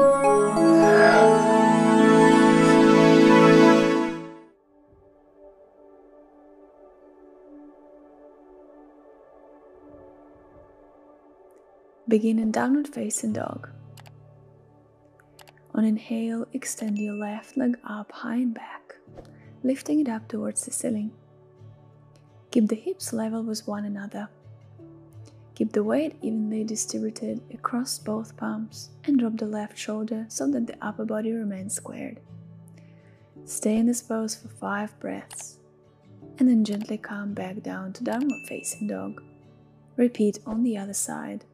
Begin in downward facing dog. On inhale, extend your left leg up high and back, lifting it up towards the ceiling. Keep the hips level with one another. Keep the weight evenly distributed across both palms and drop the left shoulder so that the upper body remains squared. Stay in this pose for 5 breaths and then gently come back down to downward facing dog. Repeat on the other side.